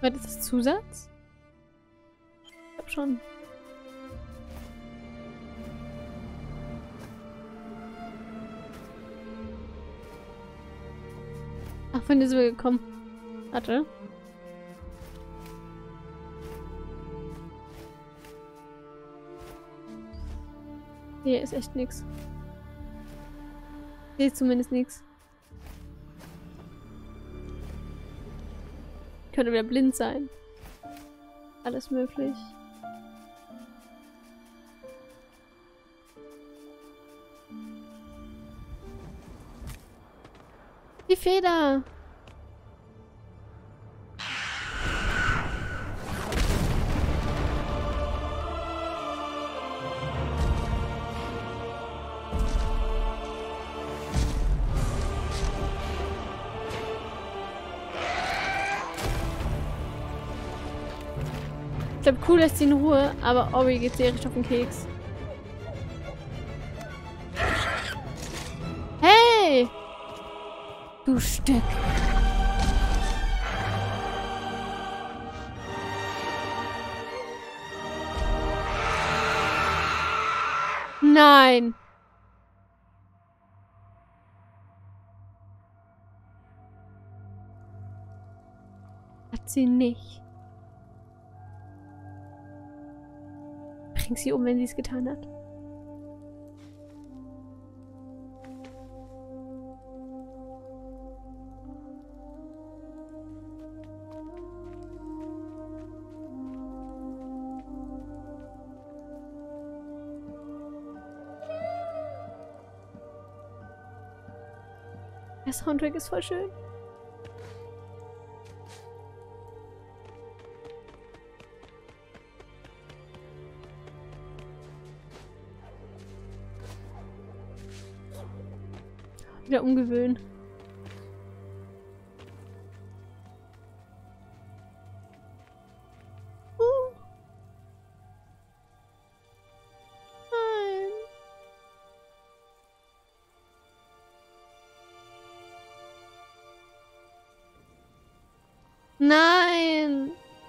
Was ist das Zusatz? Ich glaube schon. Ach, von dir sind wir gekommen. Warte. Hier ist echt nix. Hier ist zumindest nix. Könnte wieder blind sein. Alles möglich. Die Feder! Ich glaube, cool lässt sie in Ruhe, aber Ori geht sehr richtig auf den Keks. Hey! Du Stück! Nein! Hat sie nicht. Bring sie um, wenn sie es getan hat. Der Soundtrack ist voll schön. Wieder umgewöhnen. Nein. Nein.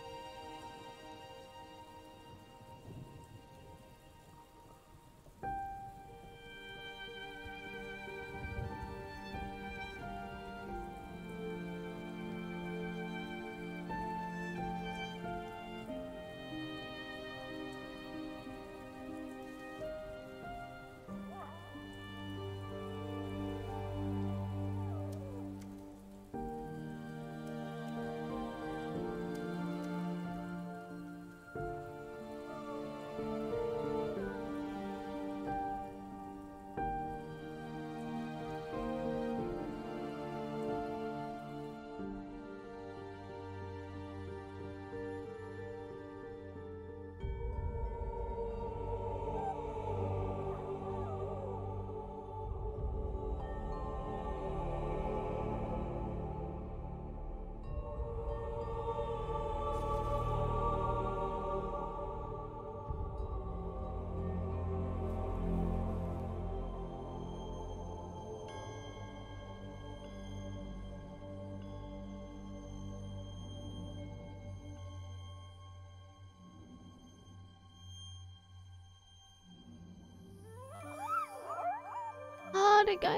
Ah, der geil.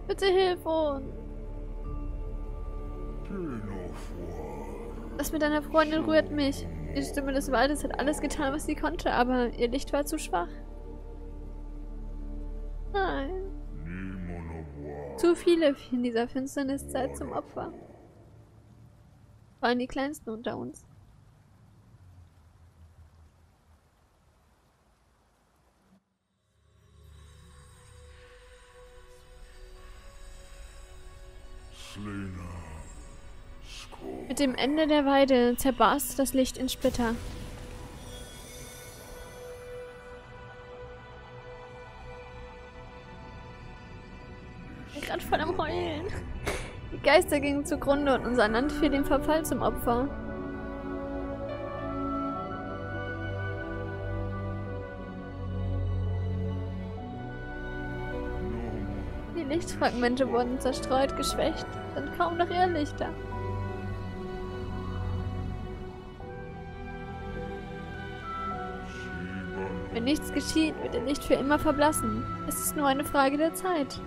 Bitte hilf uns. Das mit deiner Freundin rührt mich. Die Stimme des Waldes hat alles getan, was sie konnte, aber ihr Licht war zu schwach. Nein. Zu viele in dieser Finsterniszeit zum Opfer. Vor allem die Kleinsten unter uns. Mit dem Ende der Weide zerbarst das Licht in Splitter. Ich bin gerade voll am Heulen. Die Geister gingen zugrunde und unser Land fiel dem Verfall zum Opfer. Die Lichtfragmente wurden zerstreut, geschwächt, sind kaum noch Irrlichter. Wenn nichts geschieht, wird ihr Licht für immer verblassen. Es ist nur eine Frage der Zeit.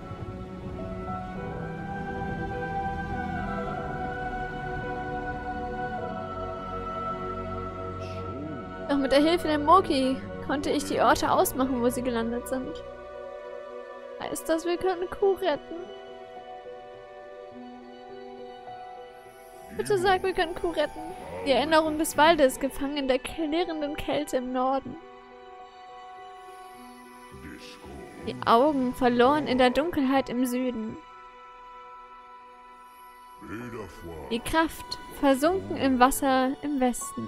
Doch mit der Hilfe der Moki konnte ich die Orte ausmachen, wo sie gelandet sind. Heißt das, wir können Kuh retten? Bitte sag, wir können Kuh retten. Die Erinnerung des Waldes, gefangen in der klirrenden Kälte im Norden. Die Augen verloren in der Dunkelheit im Süden. Die Kraft versunken im Wasser im Westen.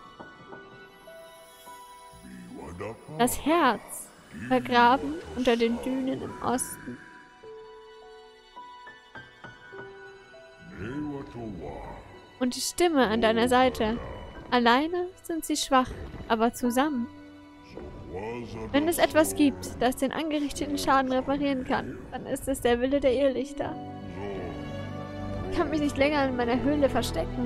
Das Herz vergraben unter den Dünen im Osten. Und die Stimme an deiner Seite. Alleine sind sie schwach, aber zusammen. Wenn es etwas gibt, das den angerichteten Schaden reparieren kann, dann ist es der Wille der Irrlichter. Ich kann mich nicht länger in meiner Höhle verstecken.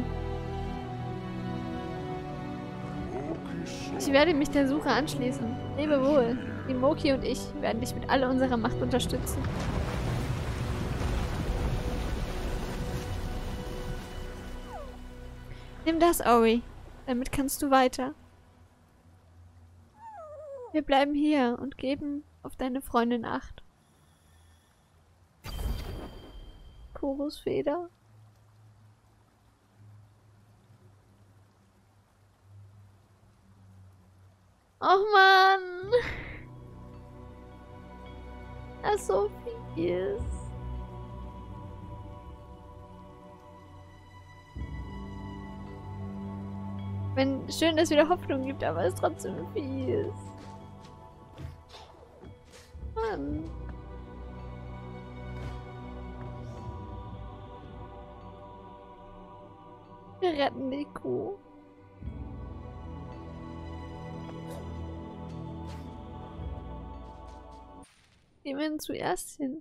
Ich werde mich der Suche anschließen. Lebe wohl. Die Moki und ich werden dich mit all unserer Macht unterstützen. Nimm das, Ori. Damit kannst du weiter. Wir bleiben hier und geben auf deine Freundin Acht. Korus Feder. Och Mann! Das ist so fies. Wenn schön, dass es wieder Hoffnung gibt, aber es ist trotzdem fies. Mann. Wir retten die Kuh. Gehen wir denn zuerst hin?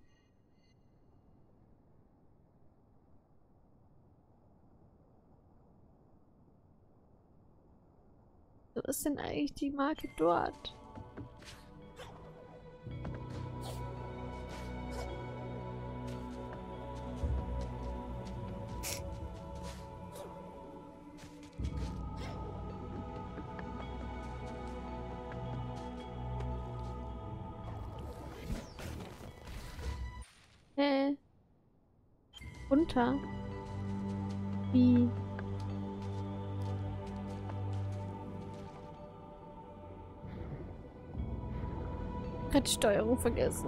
So ist denn eigentlich die Marke dort? Runter. Wie? Ich hab die Steuerung vergessen.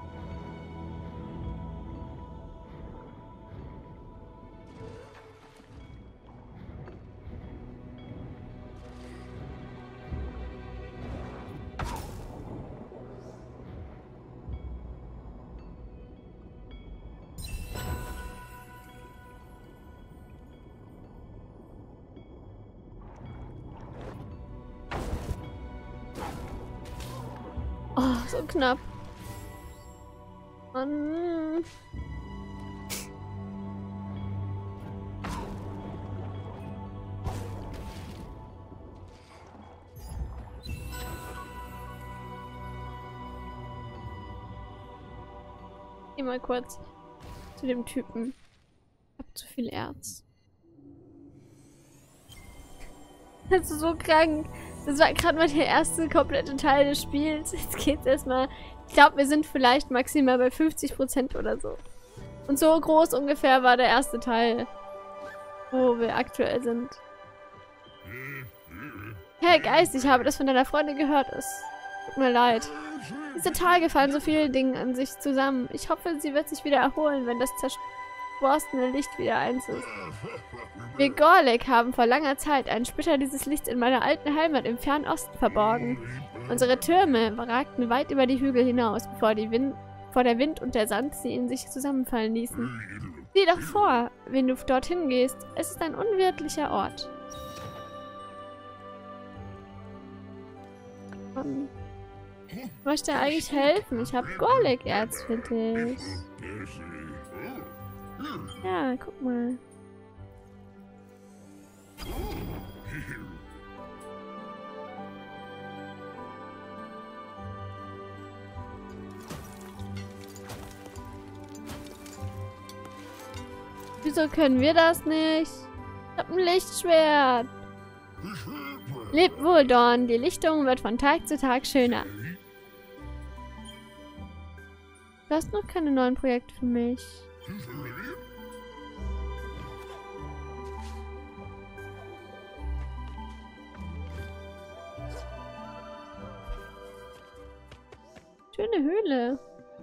Oh, so knapp. Mann. Geh mal kurz Zu dem Typen. Ich hab zu viel Erz. Das ist so krank. Das war gerade mal der erste komplette Teil des Spiels. Jetzt geht's erstmal. Ich glaube, wir sind vielleicht maximal bei 50% oder so. Und so groß ungefähr war der erste Teil, wo wir aktuell sind. Herr Geist, ich habe das von deiner Freundin gehört. Es tut mir leid. Diese Tage fallen so viele Dinge an sich zusammen. Ich hoffe, sie wird sich wieder erholen, wenn das zerborstene Licht wieder eins ist. Wir Gorlek haben vor langer Zeit einen Splitter dieses Lichts in meiner alten Heimat im fernen Osten verborgen. Unsere Türme ragten weit über die Hügel hinaus, bevor der Wind und der Sand sie in sich zusammenfallen ließen. Sieh doch vor, wenn du dorthin gehst. Es ist ein unwirtlicher Ort. Ich möchte eigentlich helfen. Ich habe Gorlek-Erz für dich. Ja, guck mal. Wieso können wir das nicht? Ich hab ein Lichtschwert. Leb wohl, Dorn. Die Lichtung wird von Tag zu Tag schöner. Du hast noch keine neuen Projekte für mich. Schöne Höhle.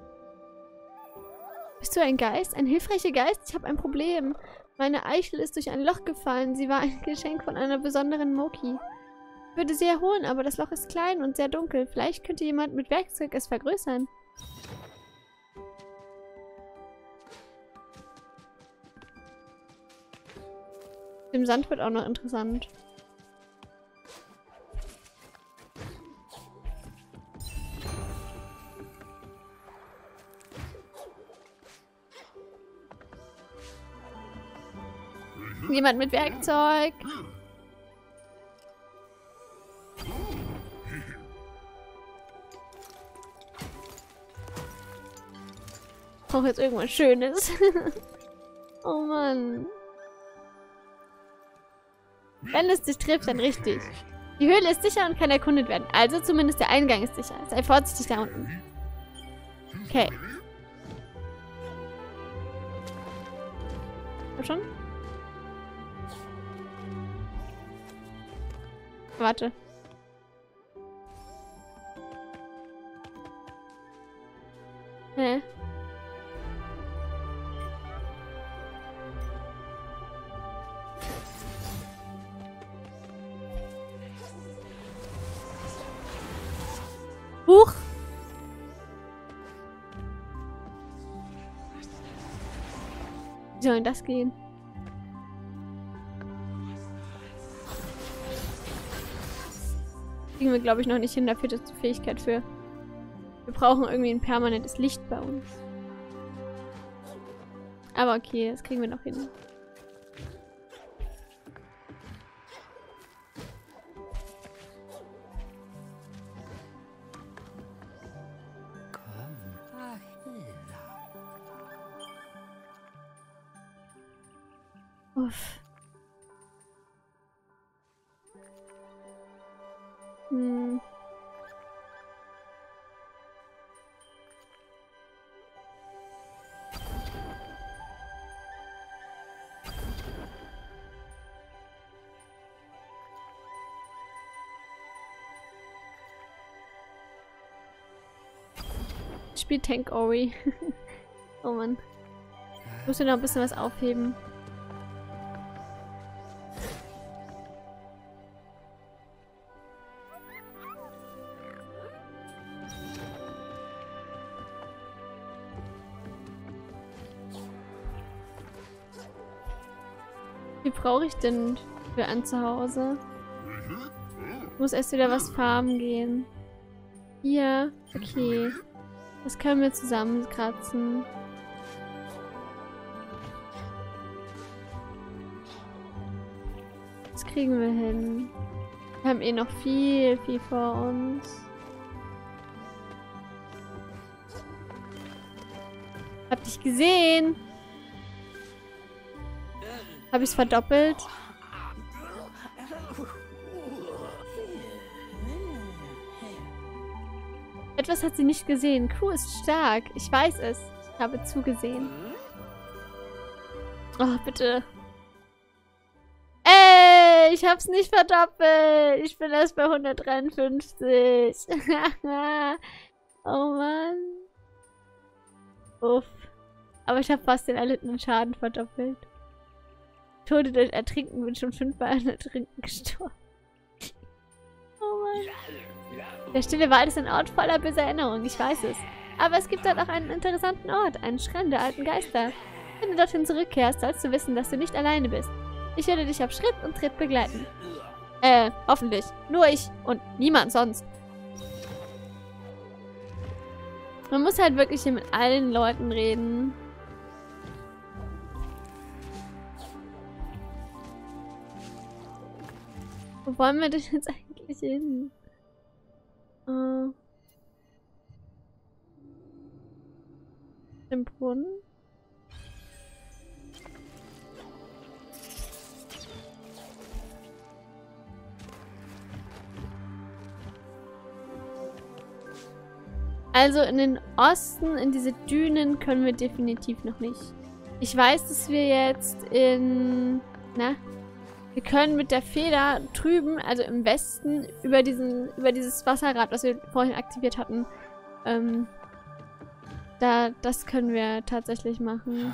Bist du ein Geist? Ein hilfreicher Geist? Ich habe ein Problem. Meine Eichel ist durch ein Loch gefallen. Sie war ein Geschenk von einer besonderen Moki. Ich würde sie erholen, aber das Loch ist klein und sehr dunkel. Vielleicht könnte jemand mit Werkzeug es vergrößern. Dem Sand wird auch noch interessant. Jemand mit Werkzeug. Ich brauche jetzt irgendwas Schönes. Oh Mann. Wenn es dich trifft, dann richtig. Die Höhle ist sicher und kann erkundet werden. Also zumindest der Eingang ist sicher. Sei vorsichtig da unten. Okay. Komm schon. Warte. Hä? Huch! Wie soll denn das gehen? Kriegen wir, glaube ich, noch nicht hin. Dafür ist die Fähigkeit für. Wir brauchen irgendwie ein permanentes Licht bei uns. Aber okay, das kriegen wir noch hin. Uff. Spielt Tank Ori. Oh Mann. Ich muss mir noch ein bisschen was aufheben. Wie brauche ich denn für ein Zuhause? Ich muss erst wieder was farmen gehen. Hier. Okay. Das können wir zusammenkratzen. Das kriegen wir hin. Wir haben eh noch viel vor uns. Hab dich gesehen! Habe ich es verdoppelt? Etwas hat sie nicht gesehen. Crew ist stark. Ich weiß es. Ich habe zugesehen. Oh, bitte. Ey, ich hab's nicht verdoppelt. Ich bin erst bei 153. Oh Mann. Uff. Aber ich habe fast den erlittenen Schaden verdoppelt. Tode durch Ertrinken, bin schon 5-mal an Ertrinken gestorben. Oh Mann. Der stille Wald ist ein Ort voller böser Erinnerungen, ich weiß es. Aber es gibt dort auch einen interessanten Ort, einen Schrein der alten Geister. Wenn du dorthin zurückkehrst, sollst du wissen, dass du nicht alleine bist. Ich werde dich auf Schritt und Tritt begleiten. Hoffentlich. Nur ich und niemand sonst. Man muss halt wirklich hier mit allen Leuten reden. Wo wollen wir denn jetzt eigentlich hin? Im Brunnen? Also in den Osten, in diese Dünen können wir definitiv noch nicht. Ich weiß, dass wir jetzt in... Na? Wir können mit der Feder drüben, also im Westen, über dieses Wasserrad, was wir vorhin aktiviert hatten, das können wir tatsächlich machen.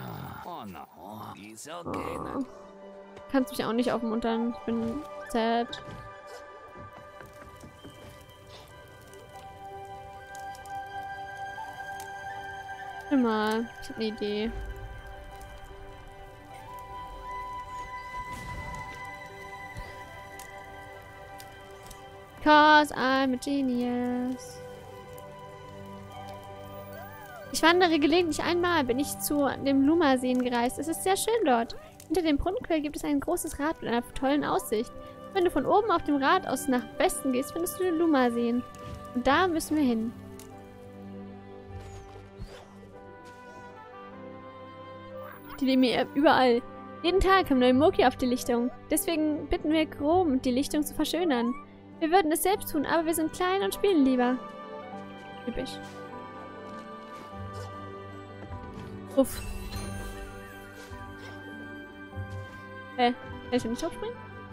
Oh. Kannst mich auch nicht aufmuntern. Ich bin sad. Warte mal, ich habe eine Idee. Cause I'm a genius. Ich wandere gelegentlich einmal, bin ich zu dem Luma-Seen gereist. Es ist sehr schön dort. Hinter dem Brunnenquell gibt es ein großes Rad mit einer tollen Aussicht. Wenn du von oben auf dem Rad aus nach Westen gehst, findest du den Luma-Seen. Und da müssen wir hin. Die leben hier überall. Jeden Tag haben neue Moki auf die Lichtung. Deswegen bitten wir Chrom, die Lichtung zu verschönern. Wir würden es selbst tun, aber wir sind klein und spielen lieber. Typisch. Uff. Kann ich nicht aufspringen?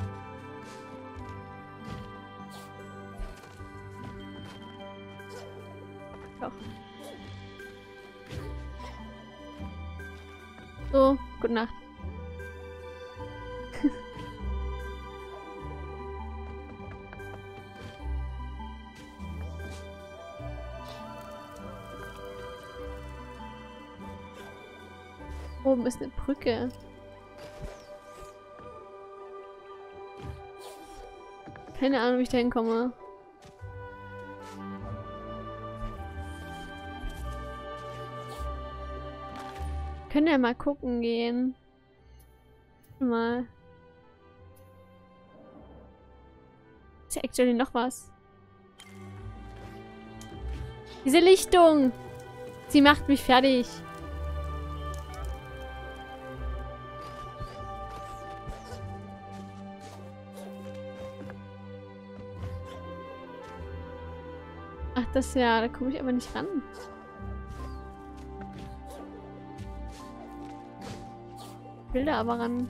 Doch. So, gute Nacht. Oben ist eine Brücke. Keine Ahnung, wie ich da hinkomme. Können wir mal gucken gehen. Mal. Ist ja actually noch was. Diese Lichtung! Sie macht mich fertig. Ach, das ja, da komme ich aber nicht ran. Ich will da aber ran.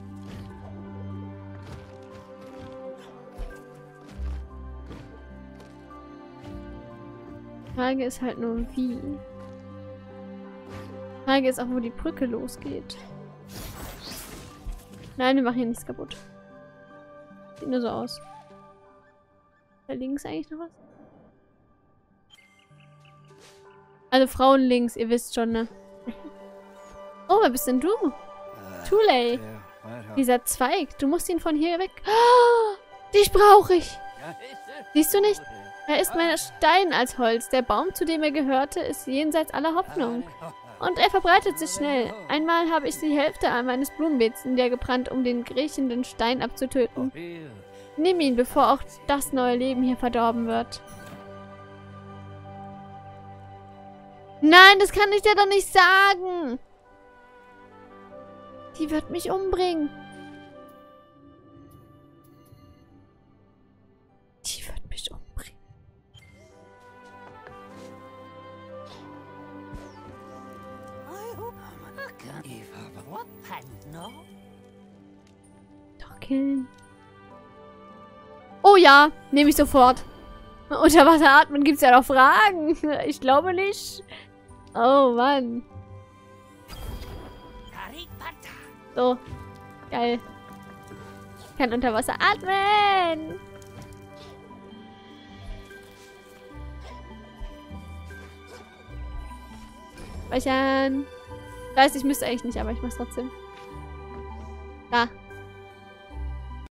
Frage ist halt nur wie. Frage ist auch, wo die Brücke losgeht. Nein, wir machen hier nichts kaputt. Sieht nur so aus. Da links eigentlich noch was? Also Frauen links, ihr wisst schon, ne? Oh, wer bist denn du? Tuley. Dieser Zweig, du musst ihn von hier weg... Oh, dich brauche ich. Siehst du nicht? Er ist mein Stein als Holz. Der Baum, zu dem er gehörte, ist jenseits aller Hoffnung. Und er verbreitet sich schnell. Einmal habe ich die Hälfte meines Blumenbeets niedergebrannt, um den kriechenden Stein abzutöten. Nimm ihn, bevor auch das neue Leben hier verdorben wird. Nein, das kann ich dir doch nicht sagen. Die wird mich umbringen. Doch killen. Oh ja, nehme ich sofort. Unter Wasser atmen gibt's ja noch Fragen. Ich glaube nicht. Oh Mann. So. Geil. Ich kann unter Wasser atmen. Speichern. Ich weiß, ich müsste eigentlich nicht, aber ich mach's trotzdem. Da.